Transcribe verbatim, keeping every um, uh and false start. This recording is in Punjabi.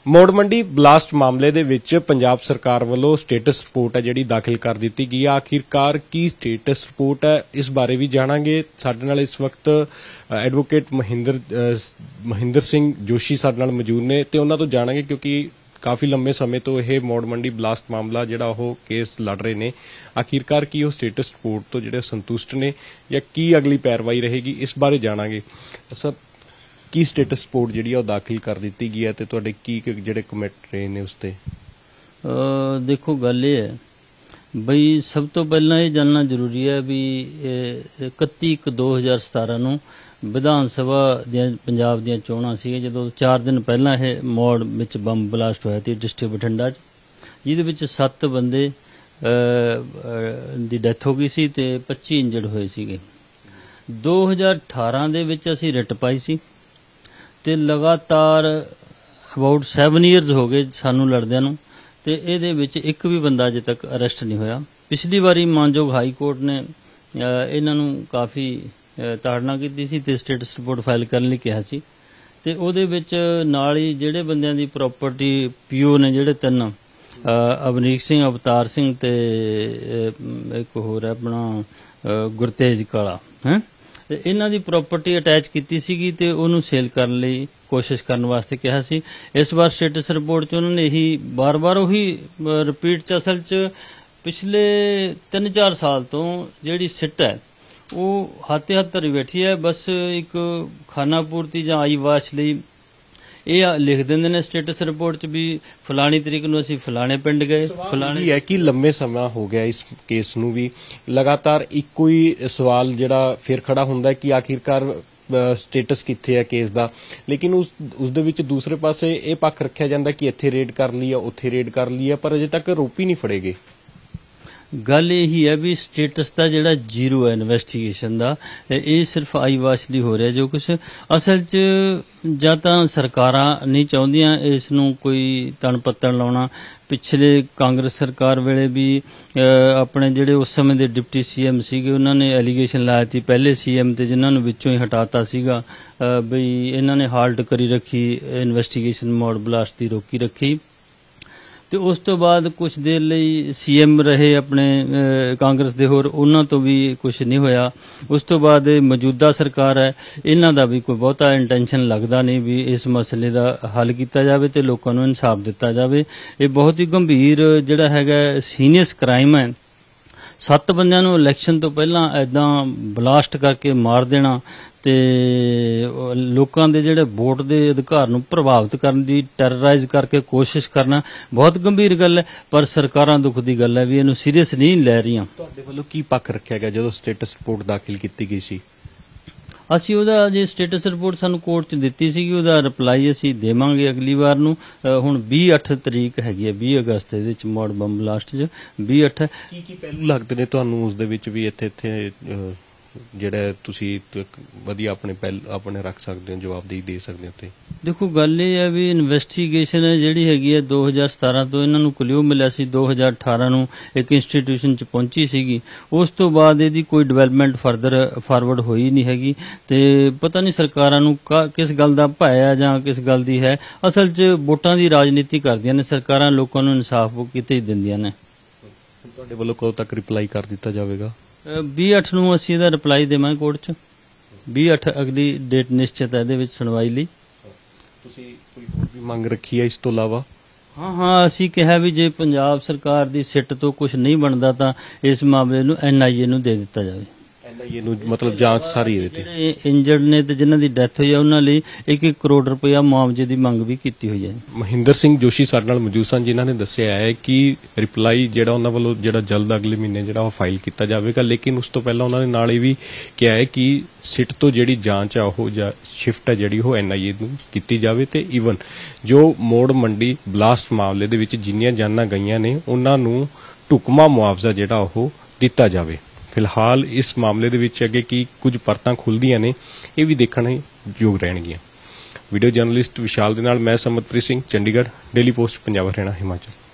ਮੋੜ ਮੰਡੀ ਬਲਾਸਟ ਮਾਮਲੇ ਦੇ ਵਿੱਚ ਪੰਜਾਬ ਸਰਕਾਰ ਵੱਲੋਂ ਸਟੇਟਸ ਰਿਪੋਰਟ ਹੈ ਜਿਹੜੀ ਦਾਖਲ ਕਰ ਦਿੱਤੀ ਗਈ ਹੈ। ਆਖਿਰਕਾਰ ਕੀ ਸਟੇਟਸ ਰਿਪੋਰਟ ਹੈ, ਇਸ ਬਾਰੇ ਵੀ ਜਾਣਾਂਗੇ। ਸਾਡੇ ਨਾਲ ਇਸ ਵਕਤ ਐਡਵੋਕੇਟ ਮਹਿੰਦਰ ਮਹਿੰਦਰ ਸਿੰਘ ਜੋਸ਼ੀ ਸਾਡੇ ਨਾਲ ਮੌਜੂਦ ਨੇ ਤੇ ਉਹਨਾਂ ਤੋਂ ਜਾਣਾਂਗੇ, ਕਿਉਂਕਿ ਕਾਫੀ ਲੰਮੇ ਸਮੇਂ ਤੋਂ ਇਹ ਮੋੜ ਮੰਡੀ ਬਲਾਸਟ ਮਾਮਲਾ ਜਿਹੜਾ ਉਹ ਕੇਸ ਲੜ ਰਹੇ ਨੇ। ਆਖਿਰਕਾਰ ਕੀ ਉਹ ਸਟੇਟਸ ਰਿਪੋਰਟ ਤੋਂ ਜਿਹੜੇ ਸੰਤੁਸ਼ਟ ਨੇ ਜਾਂ ਕੀ ਅਗਲੀ ਪੈਰਵਾਈ ਰਹੇਗੀ, ਇਸ ਬਾਰੇ ਜਾਣਾਂਗੇ। ਸਰ, ਕੀ ਸਟੇਟਸ ਰਿਪੋਰਟ ਜਿਹੜੀ ਉਹ ਦਾਖਲ ਕਰ ਦਿੱਤੀ ਗਈ ਹੈ ਤੇ ਤੁਹਾਡੇ ਕੀ ਜਿਹੜੇ ਕਮੈਂਟ ਰਹੇ ਨੇ ਉਸ ਤੇ? ਦੇਖੋ, ਗੱਲ ਇਹ ਹੈ ਬਈ ਸਭ ਤੋਂ ਪਹਿਲਾਂ ਇਹ ਜਾਣਨਾ ਜ਼ਰੂਰੀ ਹੈ ਵੀ ਇਕੱਤੀ ਇੱਕ ਦੋ ਹਜ਼ਾਰ ਸਤਾਰਾਂ ਨੂੰ ਵਿਧਾਨ ਸਭਾ ਦੀਆਂ ਪੰਜਾਬ ਦੀਆਂ ਚੋਣਾਂ ਸੀ, ਜਦੋਂ ਚਾਰ ਦਿਨ ਪਹਿਲਾਂ ਇਹ ਮੋੜ ਵਿੱਚ ਬੰਬ ਬਲਾਸਟ ਹੋਇਆ ਸੀ ਡਿਸਟ੍ਰਿਕਟ ਬਠਿੰਡਾ 'ਚ, ਜਿਹਦੇ ਵਿੱਚ ਸੱਤ ਬੰਦੇ ਦੀ ਡੈਥ ਹੋ ਗਈ ਸੀ ਤੇ ਪੱਚੀ ਇੰਜਰਡ ਹੋਏ ਸੀਗੇ। ਦੋ ਹਜ਼ਾਰ ਅਠਾਰਾਂ ਦੇ ਵਿੱਚ ਅਸੀਂ ਰਿਟ ਪਾਈ ਸੀ ਤੇ ਲਗਾਤਾਰ ਅਬਾਊਟ ਸੈਵਨ ਈਅਰਸ ਹੋ ਗਏ ਸਾਨੂੰ ਲੜਦਿਆਂ ਨੂੰ, ਤੇ ਇਹਦੇ ਵਿੱਚ ਇੱਕ ਵੀ ਬੰਦਾ ਅਜੇ ਤੱਕ ਅਰੈਸਟ ਨਹੀਂ ਹੋਇਆ। ਪਿਛਲੀ ਵਾਰੀ ਮਾਨਯੋਗ ਹਾਈ ਕੋਰਟ ਨੇ ਇਹਨਾਂ ਨੂੰ ਕਾਫੀ ਤਾੜਨਾ ਕੀਤੀ ਸੀ ਤੇ ਸਟੇਟਸ ਰਿਪੋਰਟ ਫਾਈਲ ਕਰਨ ਲਈ ਕਿਹਾ ਸੀ, ਤੇ ਉਹਦੇ ਵਿੱਚ ਨਾਲ ਹੀ ਜਿਹੜੇ ਬੰਦਿਆਂ ਦੀ ਪ੍ਰਾਪਰਟੀ ਪੀਓ ਨੇ ਜਿਹੜੇ ਤਿੰਨ, ਅਵਨੀਕ ਸਿੰਘ, ਅਵਤਾਰ ਸਿੰਘ ਤੇ ਇੱਕ ਹੋਰ ਆਪਣਾ ਗੁਰਤੇਜ ਕਾਲਾ, ਹੈ ਤੇ ਇਹਨਾਂ ਦੀ ਪ੍ਰਾਪਰਟੀ ਅਟੈਚ ਕੀਤੀ ਸੀਗੀ ਤੇ ਉਹਨੂੰ ਸੇਲ ਕਰਨ ਲਈ ਕੋਸ਼ਿਸ਼ ਕਰਨ ਵਾਸਤੇ ਕਿਹਾ ਸੀ। ਇਸ ਵਾਰ ਸਟੇਟਸ ਰਿਪੋਰਟ 'ਚ ਉਹਨਾਂ ਨੇ ਇਹੀ ਬਾਰ-ਬਾਰ ਉਹੀ ਰਿਪੀਟ 'ਚ ਅਸਲ 'ਚ ਪਿਛਲੇ ਤਿੰਨ ਚਾਰ ਸਾਲ ਤੋਂ ਜਿਹੜੀ ਸਿੱਟ ਹੈ ਉਹ ਹੱਥੇ ਹੱਥ ਧਰੀ ਬੈਠੀ ਹੈ। ਬਸ ਇੱਕ ਖਾਨਾ ਪੂਰਤੀ ਜਾਂ ਆਈ ਵਾਸ਼ ਲਈ ਇਹ ਲਿਖ ਦਿੰਦੇ ਨੇ ਸਟੇਟਸ ਰਿਪੋਰਟ 'ਚ ਵੀ ਫਲਾਣੀ ਤਰੀਕ ਨੂੰ ਅਸੀਂ ਫਲਾਣੇ ਪਿੰਡ ਗਏ। ਫਲਾਣੀ ਹੈ ਕਿ ਲੰਮੇ ਸਮਾਂ ਹੋ ਗਿਆ ਇਸ ਕੇਸ ਨੂੰ ਵੀ ਲਗਾਤਾਰ ਇੱਕੋ ਹੀ ਸਵਾਲ ਜਿਹੜਾ ਫਿਰ ਖੜਾ ਹੁੰਦਾ ਕਿ ਆਖਿਰਕਾਰ ਸਟੇਟਸ ਕਿੱਥੇ ਹੈ ਕੇਸ ਦਾ, ਲੇਕਿਨ ਉਸ ਉਸ ਦੇ ਵਿੱਚ ਦੂਸਰੇ ਪਾਸੇ ਇਹ ਪੱਖ ਰੱਖਿਆ ਜਾਂਦਾ ਕਿ ਇੱਥੇ ਰੇਡ ਕਰ ਲਈ ਆ, ਉੱਥੇ ਰੇਡ ਕਰ ਲਈ ਆ, ਪਰ ਅਜੇ ਤੱਕ ਆਰੋਪੀ ਨਹੀਂ ਫੜੇ ਗਏ। ਗੱਲ ਇਹੀ ਹੈ ਵੀ ਸਟੇਟਸ ਦਾ ਜਿਹੜਾ ਜ਼ੀਰੋ ਹੈ ਇਨਵੈਸਟੀਗੇਸ਼ਨ ਦਾ, ਇਹ ਸਿਰਫ ਆਈ ਵਾਸ਼ ਲਈ ਹੋ ਰਿਹਾ ਜੋ ਕੁਛ। ਅਸਲ 'ਚ ਜਾਂ ਤਾਂ ਸਰਕਾਰਾਂ ਨਹੀਂ ਚਾਹੁੰਦੀਆਂ ਇਸ ਨੂੰ ਕੋਈ ਤਣ ਪੱਤਣ ਲਾਉਣਾ। ਪਿਛਲੇ ਕਾਂਗਰਸ ਸਰਕਾਰ ਵੇਲੇ ਵੀ ਆਪਣੇ ਜਿਹੜੇ ਉਸ ਸਮੇਂ ਦੇ ਡਿਪਟੀ ਸੀ ਐਮ ਸੀਗੇ ਉਹਨਾਂ ਨੇ ਐਲੀਗੇਸ਼ਨ ਲਾਇਆ ਸੀ ਪਹਿਲੇ ਸੀ ਐਮ ਤੇ, ਜਿਨ੍ਹਾਂ ਨੂੰ ਵਿੱਚੋਂ ਹੀ ਹਟਾਤਾ ਸੀਗਾ ਬਈ ਇਹਨਾਂ ਨੇ ਹਾਲਟ ਕਰੀ ਰੱਖੀ, ਇਨਵੈਸਟੀਗੇਸ਼ਨ ਮੋੜ ਬਲਾਸਟ ਦੀ ਰੋਕੀ ਰੱਖੀ। ਤੇ ਉਸ ਤੋਂ ਬਾਅਦ ਕੁਛ ਦੇਰ ਲਈ ਸੀ ਐਮ ਰਹੇ ਆਪਣੇ ਕਾਂਗਰਸ ਦੇ, ਹੋਰ ਉਹਨਾਂ ਤੋਂ ਵੀ ਕੁਛ ਨਹੀਂ ਹੋਇਆ। ਉਸ ਤੋਂ ਬਾਅਦ ਮੌਜੂਦਾ ਸਰਕਾਰ ਹੈ, ਇਹਨਾਂ ਦਾ ਵੀ ਕੋਈ ਬਹੁਤਾ ਇੰਟੈਂਸ਼ਨ ਲੱਗਦਾ ਨਹੀਂ ਵੀ ਇਸ ਮਸਲੇ ਦਾ ਹੱਲ ਕੀਤਾ ਜਾਵੇ ਤੇ ਲੋਕਾਂ ਨੂੰ ਇਨਸਾਫ ਦਿੱਤਾ ਜਾਵੇ। ਇਹ ਬਹੁਤ ਹੀ ਗੰਭੀਰ ਜਿਹੜਾ ਹੈਗਾ ਸੀਨੀਅਸ ਕ੍ਰਾਈਮ ਹੈ। ਸੱਤ ਬੰਦਿਆਂ ਨੂੰ ਇਲੈਕਸ਼ਨ ਤੋਂ ਪਹਿਲਾਂ ਐਦਾਂ ਬਲਾਸਟ ਕਰਕੇ ਮਾਰ ਦੇਣਾ ਤੇ ਲੋਕਾਂ ਦੇ ਜਿਹੜੇ ਵੋਟ ਦੇ ਅਧਿਕਾਰ ਨੂੰ ਪ੍ਰਭਾਵਿਤ ਕਰਨ ਦੀ ਟੈਰਰਾਈਜ਼ ਕਰਕੇ ਕੋਸ਼ਿਸ਼ ਕਰਨਾ ਬਹੁਤ ਗੰਭੀਰ ਗੱਲ ਹੈ, ਪਰ ਸਰਕਾਰਾਂ ਦੁੱਖ ਦੀ ਗੱਲ ਹੈ ਵੀ ਇਹਨੂੰ ਸੀਰੀਅਸ ਨਹੀਂ ਲੈ ਰਹੀਆਂ। ਤੁਹਾਡੇ ਵੱਲੋਂ ਕੀ ਪੱਖ ਰੱਖਿਆ ਗਿਆ ਜਦੋਂ ਸਟੇਟਸ ਰਿਪੋਰਟ ਦਾਖਲ ਕੀਤੀ ਗਈ ਸੀ? ਅਸੀਂ ਉਹਦਾ ਜੇ ਸਟੇਟਸ ਰਿਪੋਰਟ ਸਾਨੂੰ ਕੋਰਟ 'ਚ ਦਿੱਤੀ ਸੀਗੀ, ਉਹਦਾ ਰਿਪਲਾਈ ਅਸੀਂ ਦੇਵਾਂਗੇ ਅਗਲੀ ਵਾਰ ਨੂੰ। ਹੁਣ ਵੀਹ ਅੱਠ ਤਰੀਕ ਹੈਗੀ ਹੈ, ਵੀਹ ਅਗਸਤ ਦੇ ਵਿੱਚ ਮੋੜ ਬੰਬ ਬਲਾਸਟ 'ਚ ਵੀਹ ਅੱਠ। ਕੀ ਕੀ ਪਹਿਲੂ ਲੱਗਦੇ ਨੇ ਤੁਹਾਨੂੰ ਉਸ ਦੇ ਵਿੱਚ ਵੀ ਇੱਥੇ ਇੱਥੇ ਜਿਹੜਾ ਤੁਸੀਂ ਵਧੀਆ ਆਪਣੇ ਪਹਿਲ ਆਪਣੇ ਰੱਖ ਸਕਦੇ ਹੋ, ਜਵਾਬਦੇਹੀ ਦੇ ਸਕਦੇ ਹੋ? ਤੇ ਦੇਖੋ, ਗੱਲ ਇਹ ਹੈ ਵੀ ਇਨਵੈਸਟੀਗੇਸ਼ਨ ਜਿਹੜੀ ਹੈਗੀ ਹੈ ਦੋ ਹਜ਼ਾਰ ਸਤਾਰਾਂ ਤੋਂ ਇਹਨਾਂ ਨੂੰ ਕਲਿਊ ਮਿਲਿਆ ਸੀ, ਦੋ ਹਜ਼ਾਰ ਅਠਾਰਾਂ ਨੂੰ ਇੱਕ ਇੰਸਟੀਟਿਊਸ਼ਨ 'ਚ ਪਹੁੰਚੀ ਸੀਗੀ। ਉਸ ਤੋਂ ਬਾਅਦ ਇਹਦੀ ਕੋਈ ਡਿਵੈਲਪਮੈਂਟ ਫਰਦਰ ਫਾਰਵਰਡ ਹੋਈ ਨਹੀਂ ਹੈਗੀ ਤੇ ਪਤਾ ਨਹੀਂ ਸਰਕਾਰਾਂ ਨੂੰ ਕਿਸ ਗੱਲ ਦਾ ਭੈ ਹੈ ਜਾਂ ਕਿਸ ਗੱਲ ਦੀ ਹੈ। ਅਸਲ 'ਚ ਵੋਟਾਂ ਦੀ ਰਾਜਨੀਤੀ ਕਰਦੀਆਂ ਨੇ ਸਰਕਾਰਾਂ, ਲੋਕਾਂ ਨੂੰ ਇਨਸਾਫ ਕਿਤੇ ਹੀ ਦਿੰਦੀਆਂ ਨੇ। ਤੁਹਾਡੇ ਵੱਲੋਂ ਕਦੋਂ ਤੱਕ ਰਿਪਲਾਈ ਕਰ ਦਿੱਤਾ ਜਾਵੇਗਾ? ਵੀਹ ਅੱਠ ਨੂੰ ਅਸੀਂ ਇਹਦਾ ਰਿਪਲਾਈ ਦੇਵਾਂਗੇ ਕੋਰਟ 'ਚ। ਵੀਹ ਅੱਠ ਅਗਲੀ ਡੇਟ ਨਿਸ਼ਚਿਤ ਹੈ ਇਹਦੇ ਵਿੱਚ ਸੁਣਵਾਈ ਲਈ। ਤੁਸੀਂ ਕੋਈ ਹੋਰ ਵੀ ਮੰਗ ਰੱਖੀ ਹੈ ਇਸ ਤੋਂ ਇਲਾਵਾ? ਹਾਂ ਹਾਂ ਅਸੀਂ ਕਿਹਾ ਵੀ ਜੇ ਪੰਜਾਬ ਸਰਕਾਰ ਦੀ ਸਿੱਟ ਤੋਂ ਕੁਝ ਨਹੀਂ ਬਣਦਾ ਤਾਂ ਇਸ ਮਾਮਲੇ ਨੂੰ ਐਨ ਆਈ ਏ ਨੂੰ ਦੇ ਦਿੱਤਾ ਜਾਵੇ। ਐਨ ਆਈ ਏ ਨੂੰ ਮਤਲਬ ਜਾਂਚ ਸਾਰੀ ਇਹਦੇ ਤੇ। ਜਿਹੜੇ ਇੰਜਰਡ ਨੇ ਤੇ ਜਿਨ੍ਹਾਂ ਦੀ ਡੈਥ ਹੋਈ ਹੈ ਉਹਨਾਂ ਲਈ ਇੱਕ ਇੱਕ ਕਰੋੜ ਰੁਪਇਆ ਮੁਆਵਜ਼ੇ ਦੀ ਮੰਗ ਵੀ ਕੀਤੀ ਹੋਈ ਹੈ। ਮਹਿੰਦਰ ਸਿੰਘ ਜੋਸ਼ੀ ਸਾਡੇ ਨਾਲ ਮੌਜੂਦ ਸਨ, ਜਿਨ੍ਹਾਂ ਨੇ ਦੱਸਿਆ ਹੈ ਕਿ ਰਿਪਲਾਈ ਜਿਹੜਾ ਉਹਨਾਂ ਵੱਲੋਂ ਜਿਹੜਾ ਜਲਦ ਅਗਲੇ ਮਹੀਨੇ ਜਿਹੜਾ ਉਹ ਫਾਈਲ ਕੀਤਾ ਜਾਵੇਗਾ, ਲੇਕਿਨ ਉਸ ਤੋਂ ਪਹਿਲਾਂ ਉਹਨਾਂ ਨੇ ਨਾਲ ਇਹ ਵੀ ਕਿਹਾ ਹੈ ਕਿ ਸਿੱਟ ਤੋਂ ਜਿਹੜੀ ਜਾਂਚ ਆ ਉਹ ਜਾਂ ਸ਼ਿਫਟ ਹੈ ਜਿਹੜੀ ਉਹ ਐਨ ਆਈ ਏ ਨੂੰ ਕੀਤੀ ਜਾਵੇ ਤੇ ਈਵਨ ਜੋ ਮੋੜ ਮੰਡੀ ਬਲਾਸਟ ਮਾਮਲੇ ਦੇ ਵਿੱਚ ਜਿੰਨੀਆਂ ਜਾਨਾਂ ਗਈਆਂ ਨੇ ਉਹਨਾਂ ਨੂੰ ਢੁਕਵਾਂ ਮੁਆਵਜ਼ਾ ਜਿਹੜਾ ਉਹ ਦਿੱਤਾ ਜਾਵੇ। ਫਿਲਹਾਲ ਇਸ ਮਾਮਲੇ ਦੇ ਵਿੱਚ ਅੱਗੇ ਕੀ ਕੁਝ ਪਰਤਾਂ ਖੁੱਲ੍ਹਦੀਆਂ ਨੇ ਇਹ ਵੀ ਦੇਖਣ ਯੋਗ ਰਹਿਣਗੀਆਂ। ਵੀਡੀਓ ਜਰਨਲਿਸਟ ਵਿਸ਼ਾਲ ਦੇ ਨਾਲ ਮੈਂ ਸਮਤਪ੍ਰੀਤ ਸਿੰਘ, ਚੰਡੀਗੜ੍ਹ, ਡੇਲੀ ਪੋਸਟ, ਪੰਜਾਬ, ਹਰਿਆਣਾ, ਹਿਮਾਚਲ।